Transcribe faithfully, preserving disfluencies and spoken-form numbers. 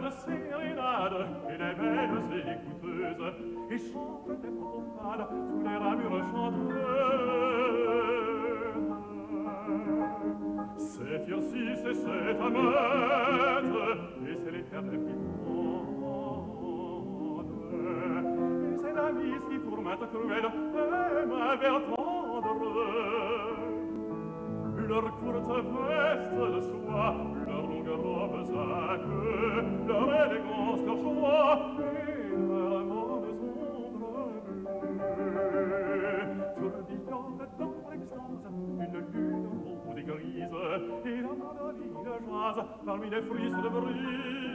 de sérénade et les belles écouteuses, et chantent des profanes sous les ramures chanteuses. C'est Tircis et c'est Hamlet, et c'est l'éternel qui chante. Et c'est la mise qui tourmente cruelle et ma vers tendre. Leur courte veste de soie, leur longue robe à queue, leur élégance, leur joie et leur amande sombre bleue. Tourbillonne dans l'extase une lune rose et grise, et la mandoline jase parmi les fruits de brise.